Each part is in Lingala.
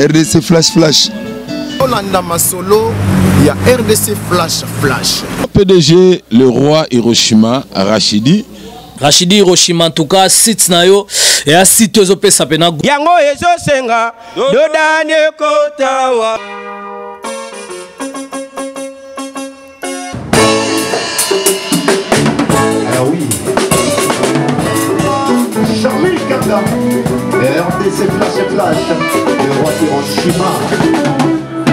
RDC Flash Flash. Olanda Masolo, il y a RDC Flash Flash. PDG, le roi Hiroshima, Rachidi. Rachidi Hiroshima, en tout cas, site nayo et à site Ozope Sapena. Yango Ezo Senga, Dodane Kotawa. Ah oui. Charlie Kanda, RDC Flash Flash, le roi Hiroshima.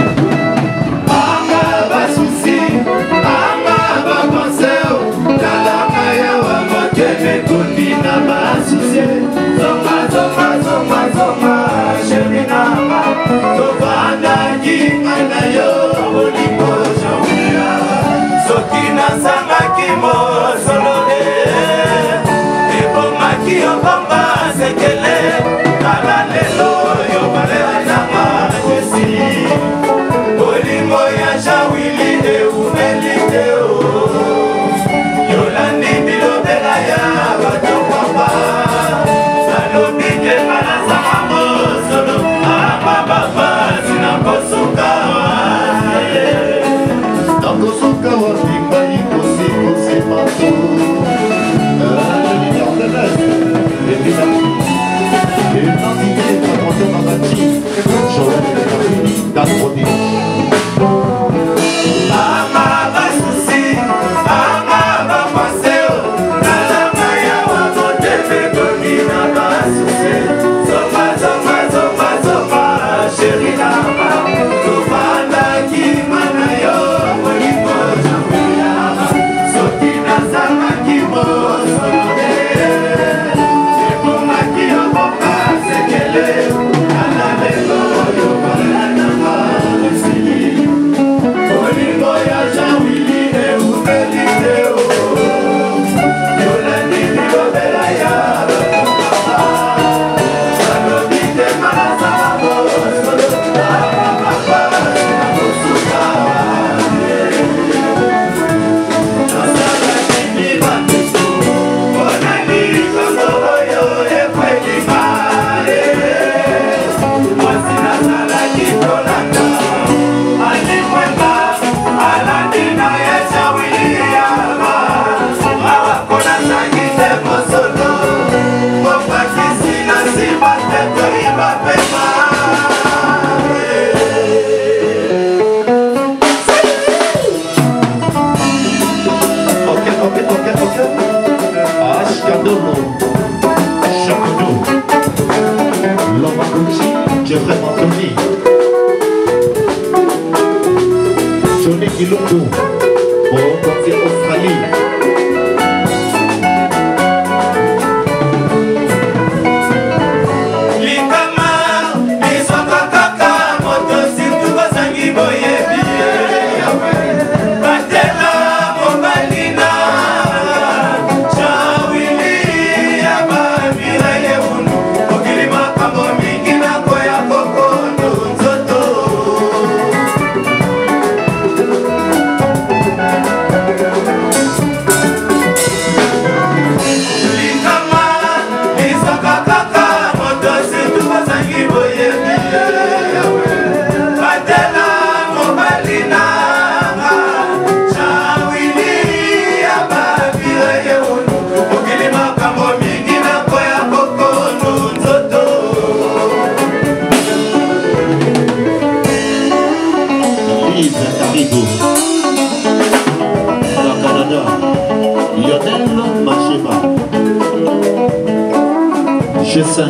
G5,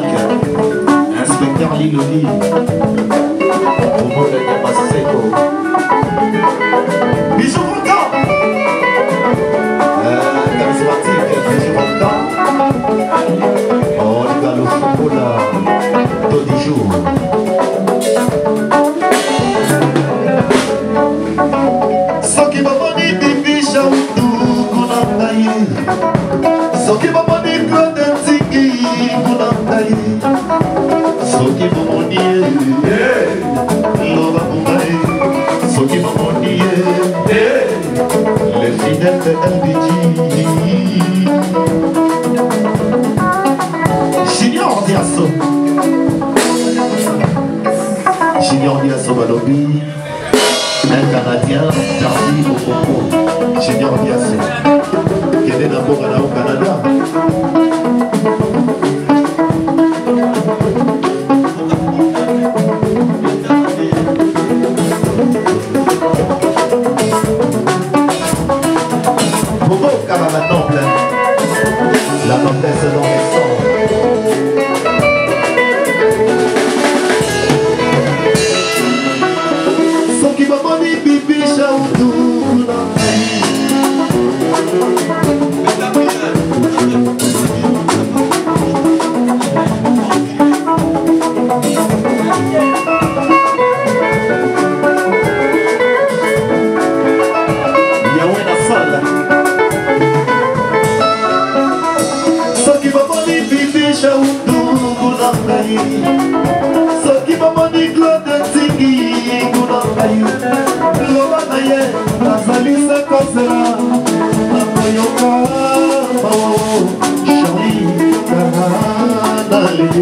inspecteur Liloli, Momo de Maseko, bisous content, charismatique, bisous content, oh le gars le chocolat, tous les jours. So qui va venir bibi chantou qu'on a taillé, so qui va venir que de tiki qu'on a taillé, so qui va venir, l'on va bombarder, so qui va venir, les fidèles de LBG, Junior Diasso. Junior Diasso Balobi, un Canadien parti au Congo. Junior Diasso, qui est d'abord au Canada. La noblesse dans les sangs. Son qui va moni bibi chaoutou na Yahweh na salle. So qui va moni Claude Zingi Gounabayu Lobanaye Nazali se kosera Nakoyoka Mawao Charlie Kanale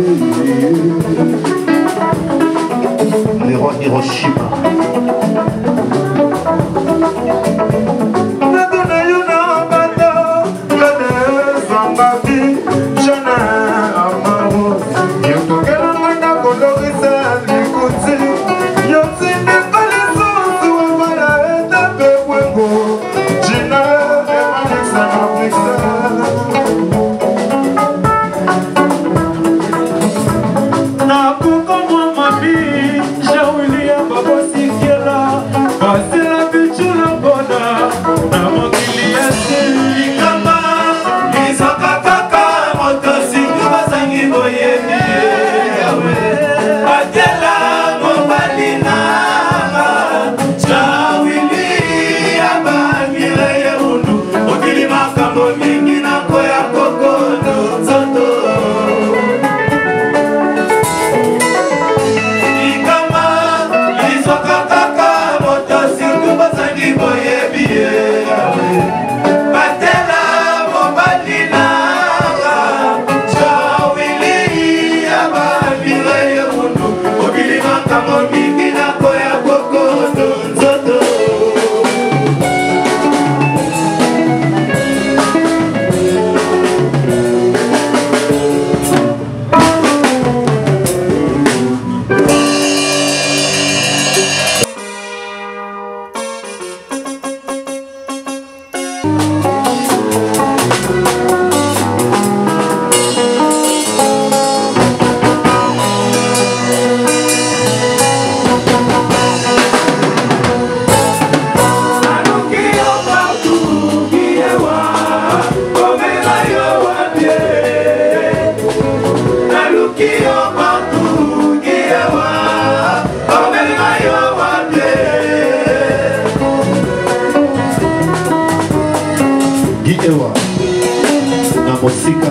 Les rois Hiroshima. Ewa na mosika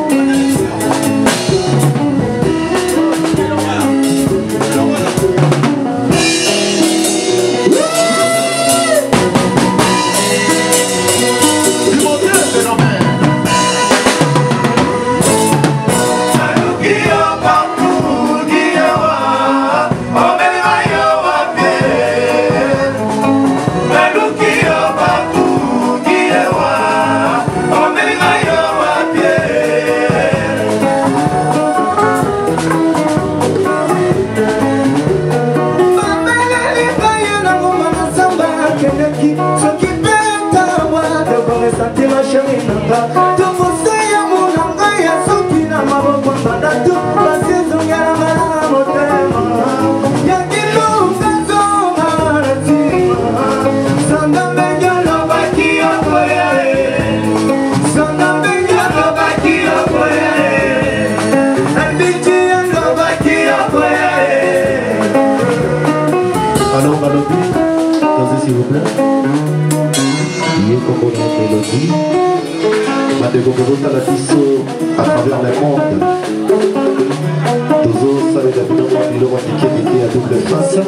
s'il vous plaît. Il est comme une mélodie. Ma découverte à la fisso à travers le monde. Toujours, ça veut dire à double face.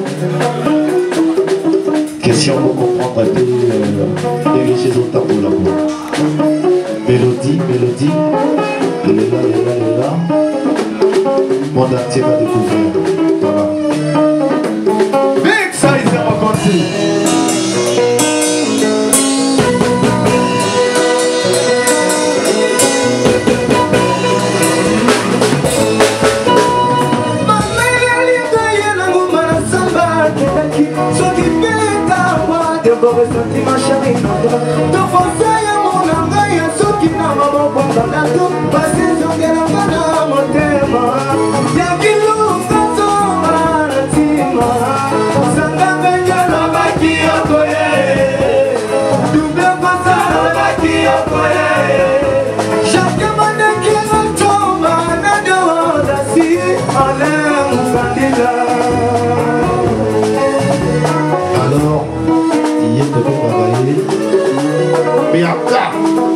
Question pour comprendre un peu diriger au tableau là-bas. Mélodie, mélodie. Elle est là, elle est là, elle est là. Le monde entier va découvrir. Voilà. resenti ma chérie to fosaya monanga ya soki na maboko ngalato basi zongelanga na motema ya kilunga zonga na tima sanga benga na baki okoye double kosa na baki okoye chacun maneki na tomba na doda si Alain Mukandila. Alors il est de travailler mais après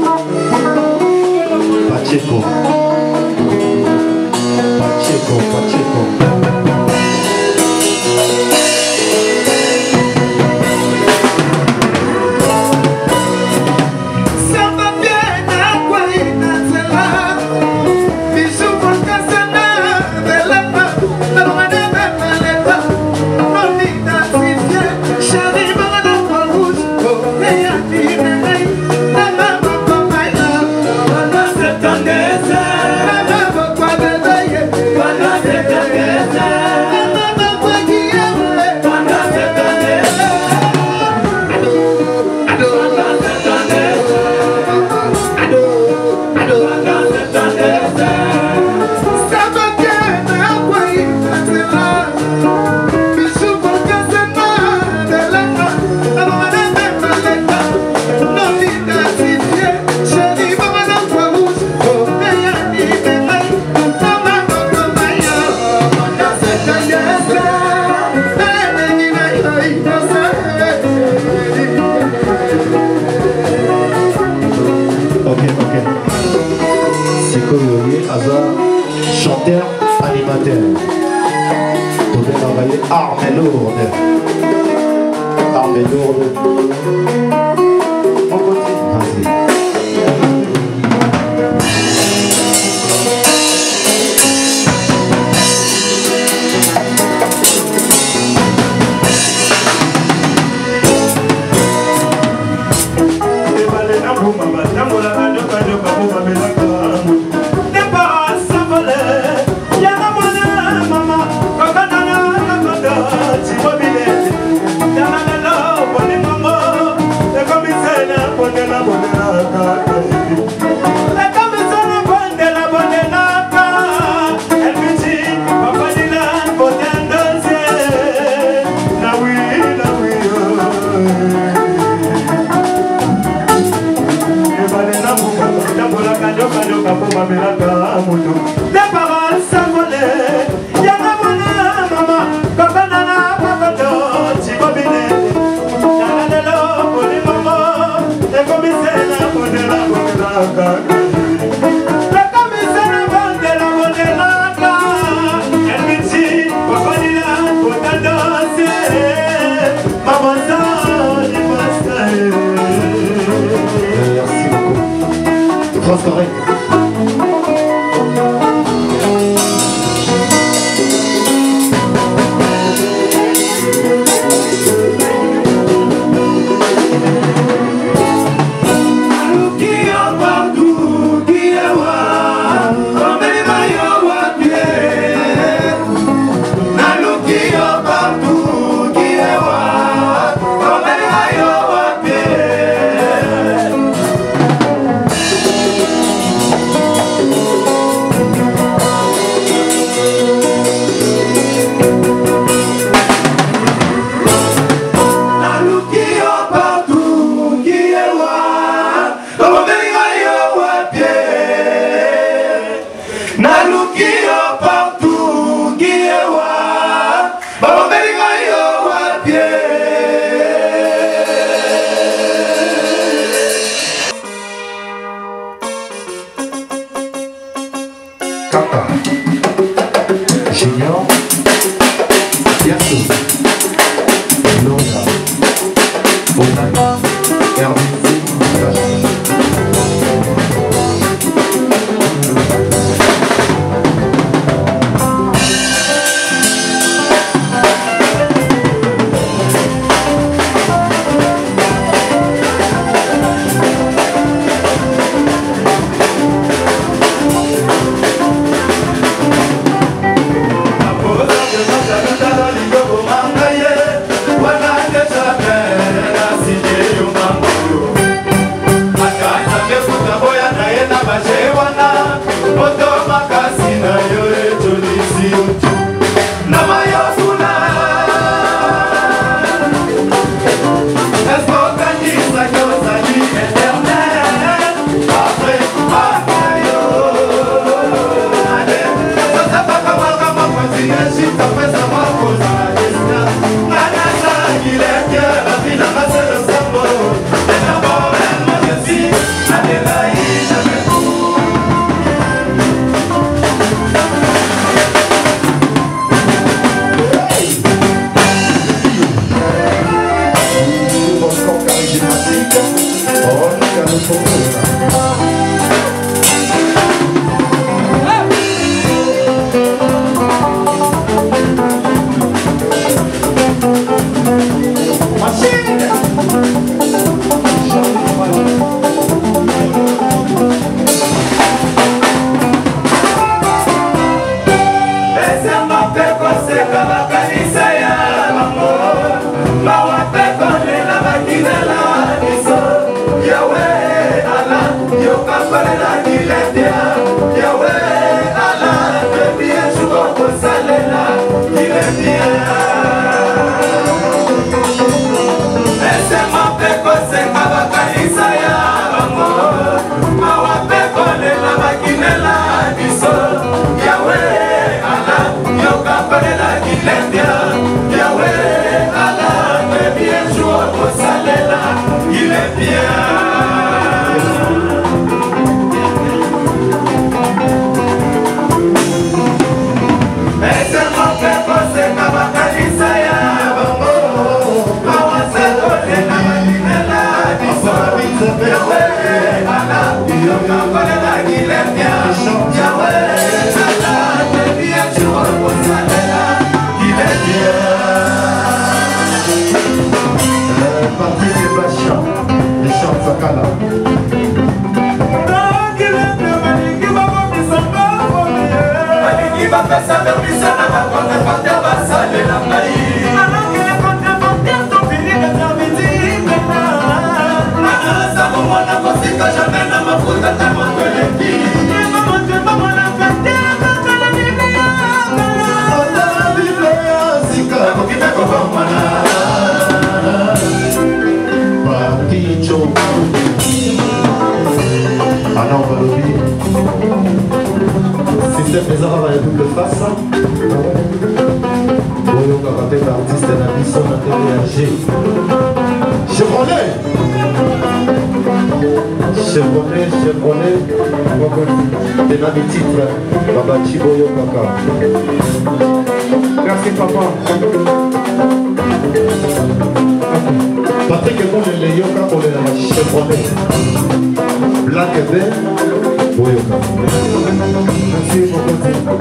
Pacheco chanteur, animateur. Vous devez travailler armes lourdes. Armes lourdes. On continue. Vas-y. Les paroles s'envolaient, y'a la bonne maman, comme banana, papa, chibobine. Y'a la lelo, bonne maman, et comme c'est la bonne la. La commissaire la bonne la. Elle me dit, papa dit la, bonne danser. Maman ça, il va se. Merci beaucoup. France correct. Junior, Yasso, Londa, Bonani, RDC, Wana Alors, on va l'oublier. Système des arabes à double face. Voyons qu'on va faire l'artiste de la mission de TVAG. Chevrolet. T'es dans les titres. Baba Chiboyo Kaka. Merci papa. Patrick Ebon le Yoka pour le Chevrolet. Black et vert. Boyoka. Merci beaucoup.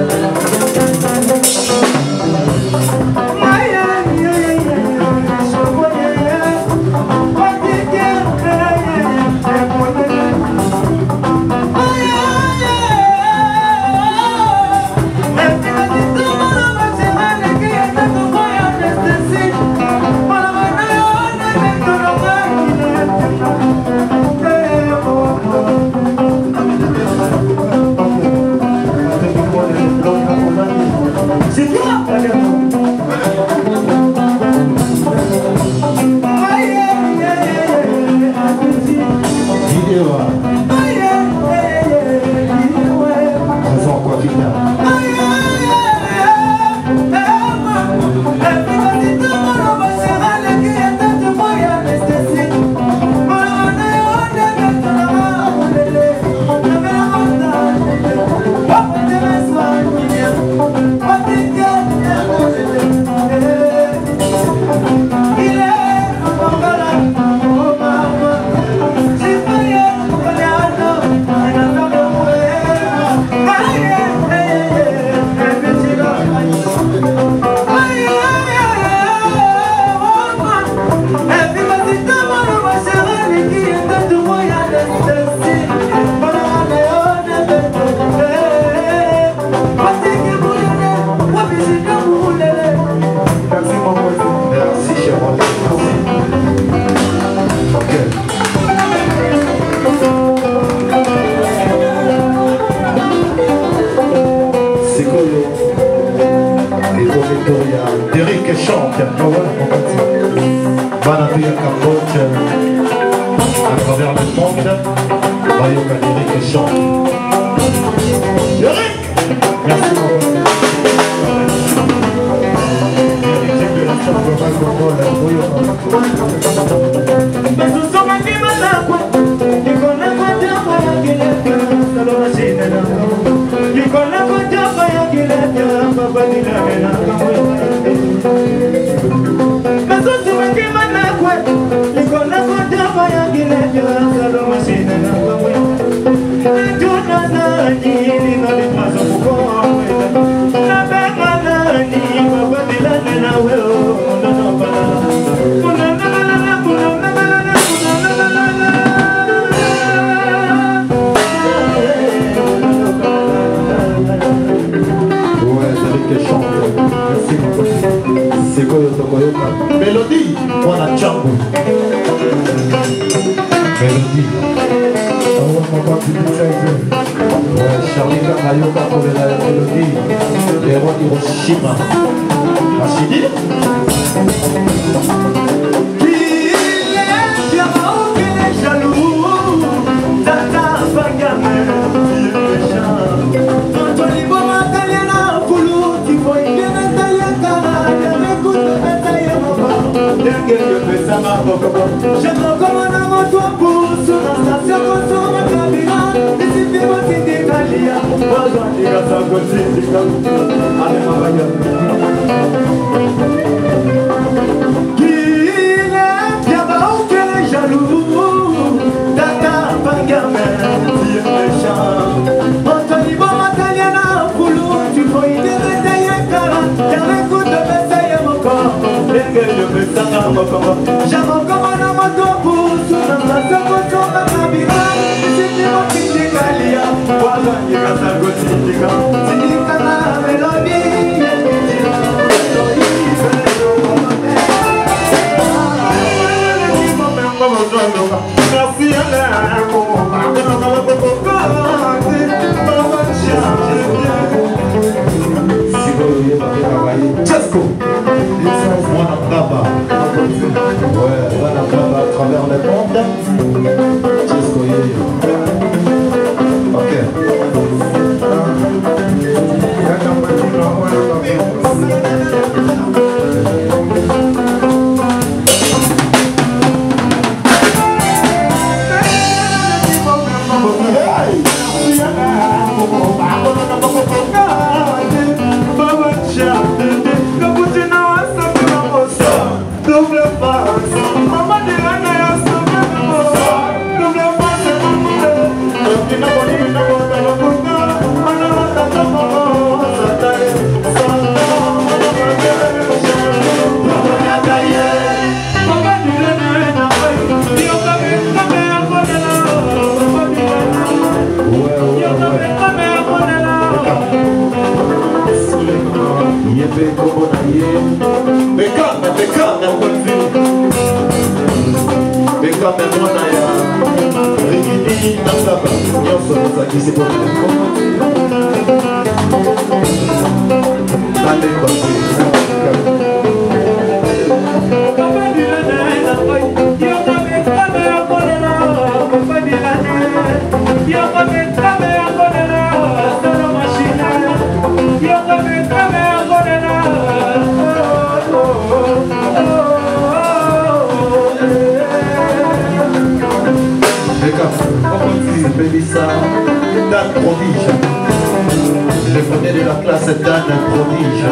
Derrick chante, Banabi à Cambodge, à travers le monde, Bayoka Derrick chante. Derrick! Merci beaucoup. Mélodie, voilà Django. Mélodie. Charlie Kakayoka pour la mélodie. Les rois d'Hiroshima. Rachidi. J'aimerais comme un amour toi pour sur la station consomme un cabinet. Et si tu vois si t'es Italia, moi j'en dis à ça comme si t'es comme allez ma bagarre. Qu'il est bien bas ou qu'elle est jaloux. Tata pas gamin, tire méchant. Anthony bon mataliana, poulou, tu faut y détailler car t'as un coup de bessayer mon corps. J'aime encore un homme de pouce, dans la seconde sur la cabine. Si tu m'as dit que Galia, voilà, il y a ça aussi, il y a la mélodie. Merci à la Chesco. Wanakaba. Ouais, Wanakaba à travers le monde. Jusqu'au Yoyo. Ok. Dan prodige. Le premier de la classe Dan prodige.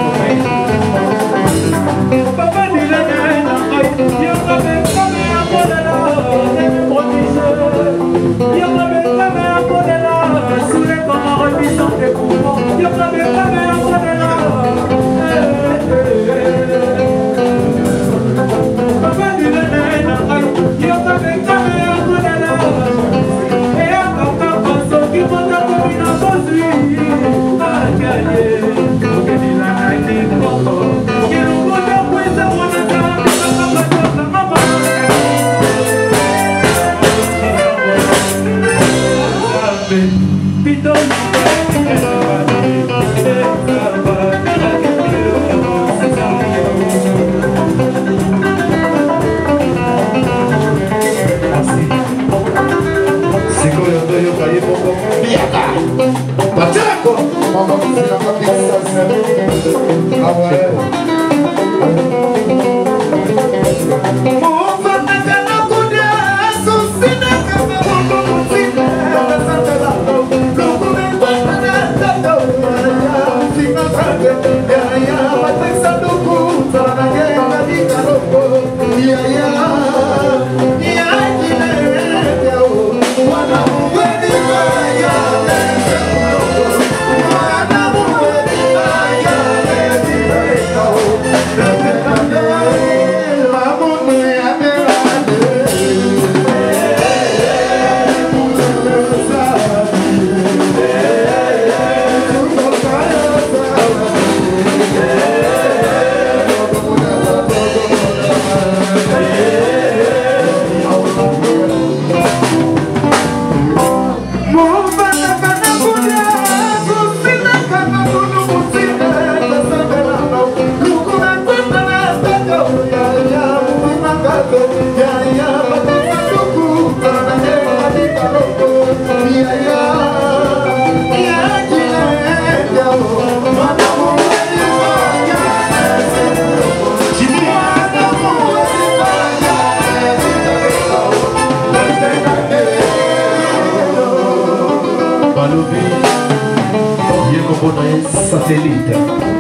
Satellite.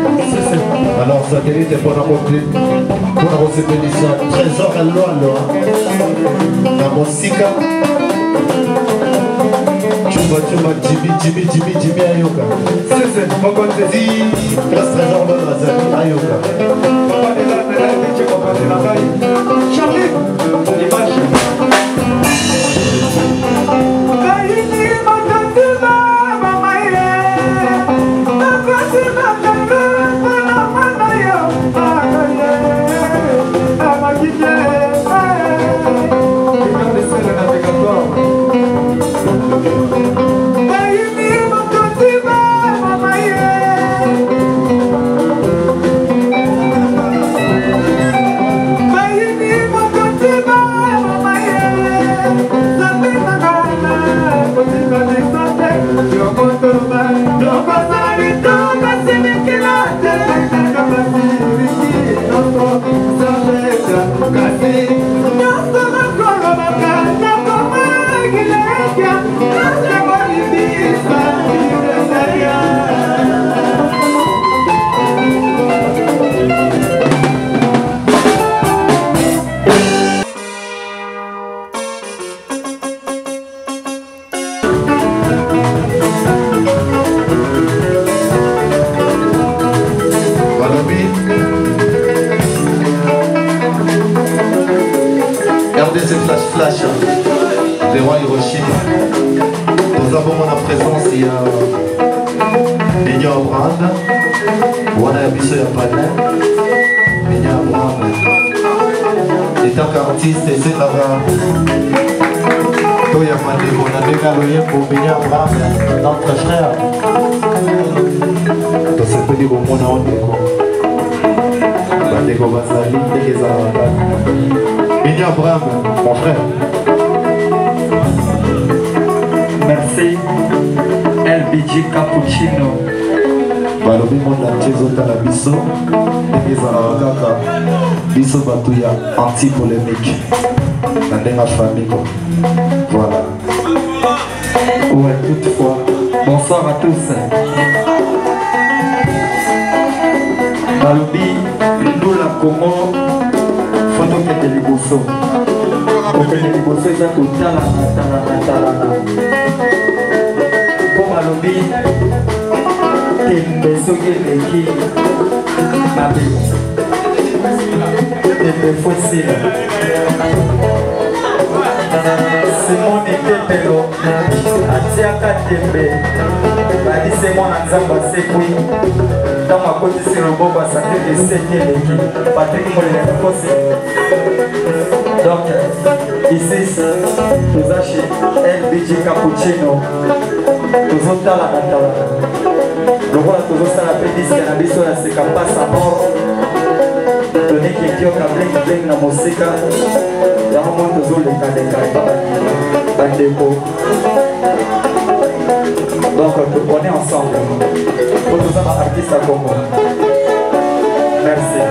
Alors satellite pour la expédition trésor à Loalo na mosika chumba Jimmy ayoka c'est mokonzi classe trésor de la ayoka Charlie image Flash, les rois Hiroshima. Nous avons en présence, il y a Benya Abraham, Wana Yabiso Yapana, Benya Abraham. Et tant qu'artiste, c'est là-bas. Toya Mandeko, on a dégalé pour Benya Abraham, notre frère. Donc c'est petit pour mon nom. Bandeko Basali, Tekezarata. Benya Abraham, mon frère. Merci. LBG Cappuccino. Balobi monde entier zotala biso ezala kaka biso bato ya anti-polémique na ndenge famille quoi. Voilà. Ouais, toutefois. Bonsoir à tous. Balobi Ndula Congo photo kete liboso. Okende liboso eza kotala na po balobi tembe soki eleki mabe tembe fosila simoni tepelo atiaka tembe balise mwana nzambe asekwi ntango akotisi loboko asake eseki eleki patrik molele fosi. Donc ici toza chez LBG Cappuccino tozotala na tala lokola tozosala mpe diske na biso ya seka mpasa mort toniki ekioka bleng na mosika yango moi tozolekaleka bandeko. Donc on est ensemble po toza ba artiste ya Congo. Merci.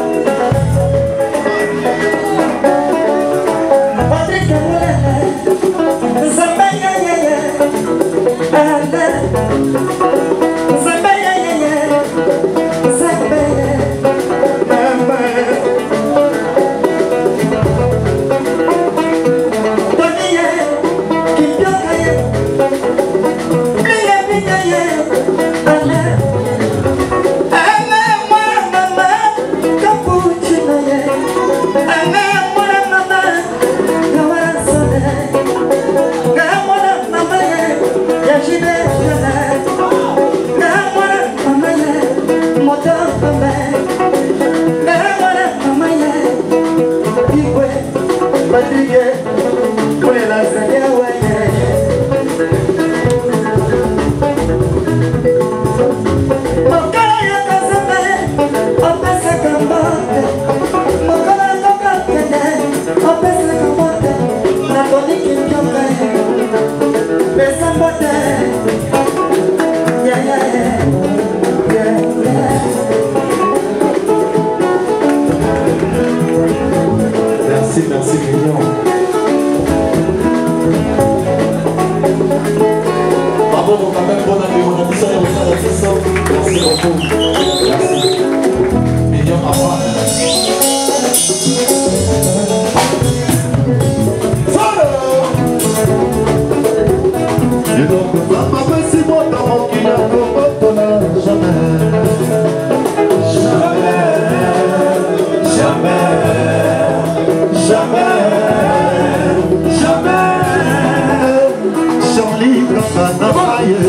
Merci million. Bravo pour quand même bonne année, on a dit ça, on a dit ça. Merci beaucoup. Merci. Million à moi. Et donc, ça m'a fait si bon dans mon qu'il a comme jamais. Charlie Blanc n'a failli.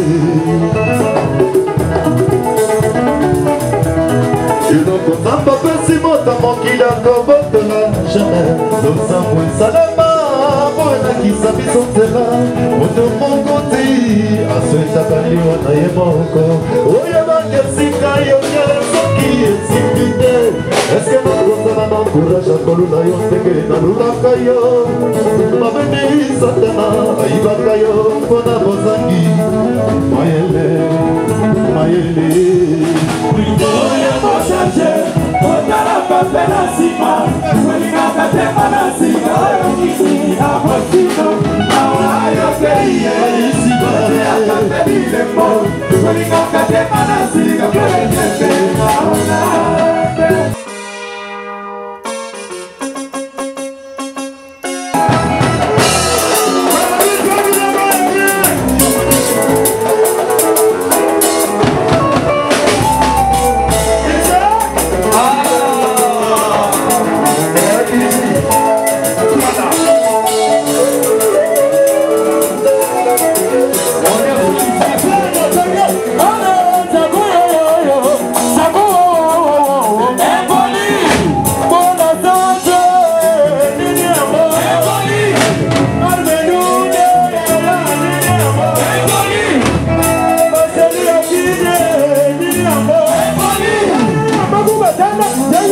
Et donc on n'a pas fait si bon dans qu'il a comme jamais. Nous sommes salama, voilà qui s'habille son tela. On de mon côté, à ce tabali on a eu beaucoup. Oh y'a ma guerre, il y a qui est si vite. Est-ce que nous avons courage à Kolula yo teke na lula kayo mabeni satana aiba kayo kona bozangi mayele Widoya mochache kotala pape na sima Welinga katema na sima Oyokini abosino Awayo keiye Isiba ya kape bilemo Welinga katema na sima Welinga katema na sima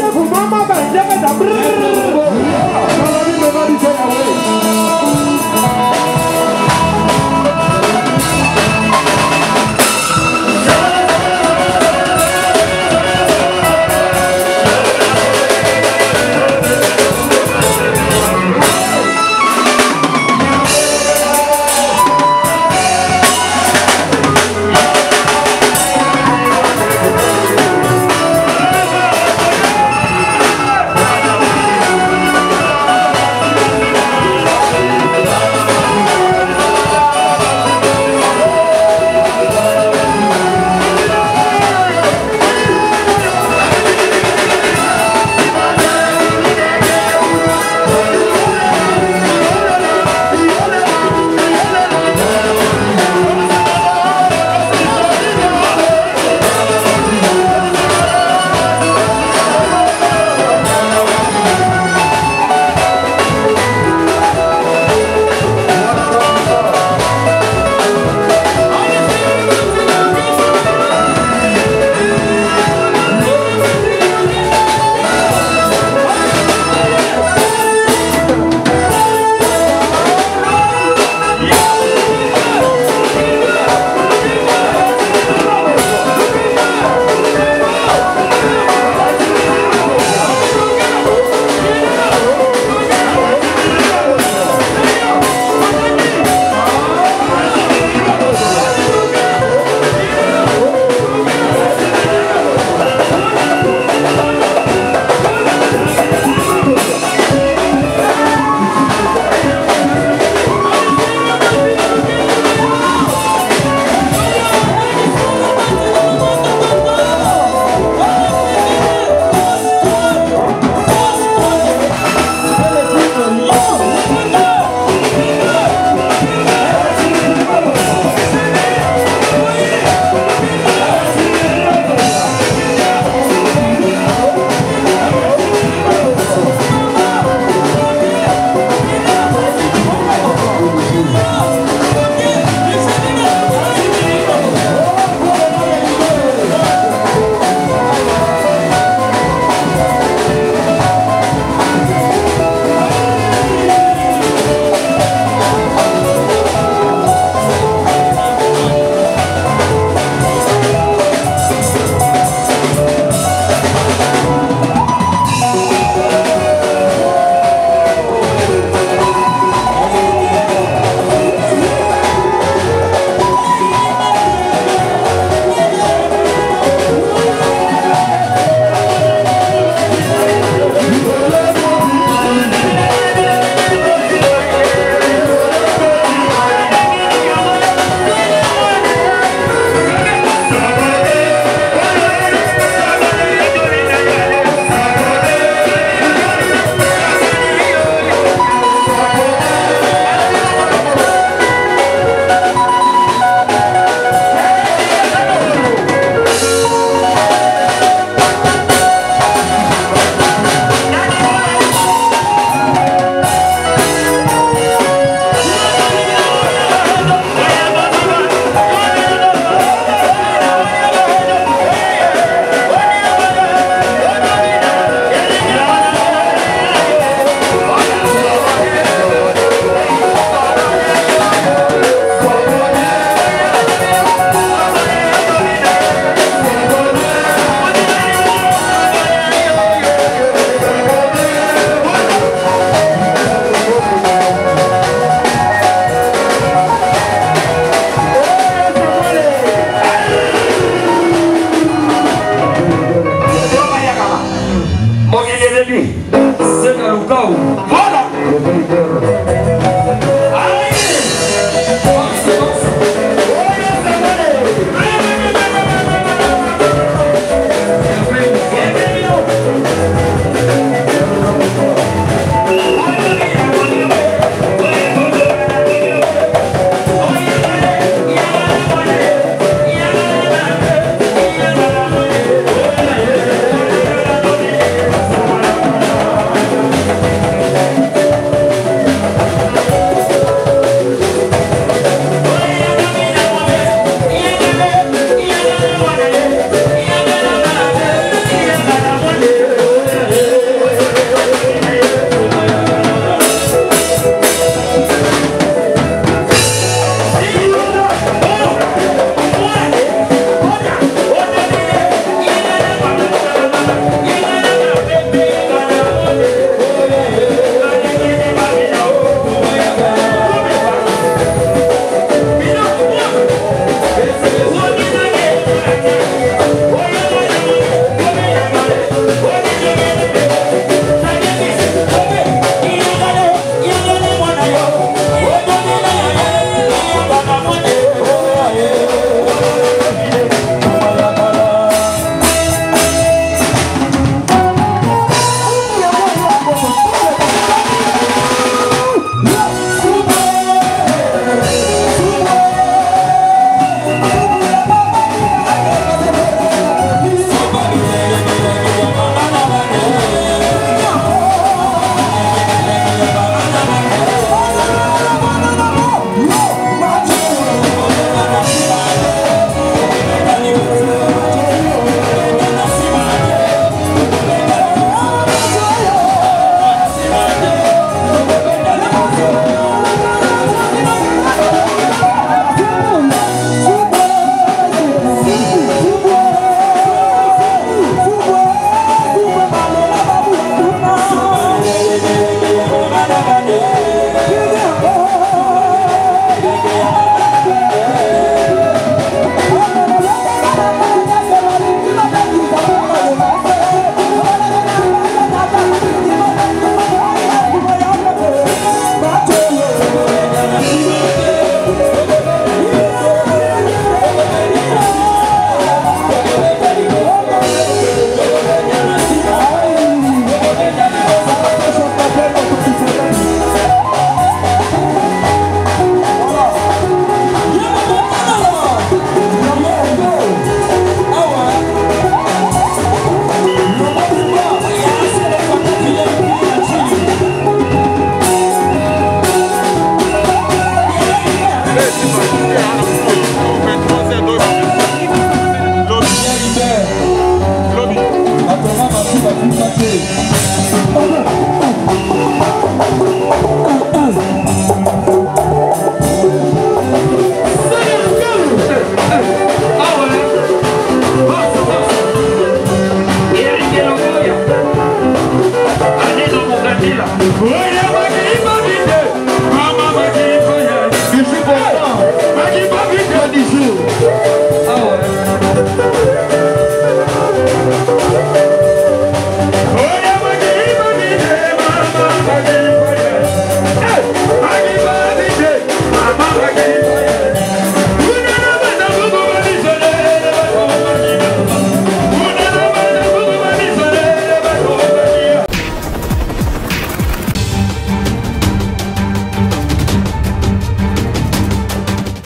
Sega Lukau.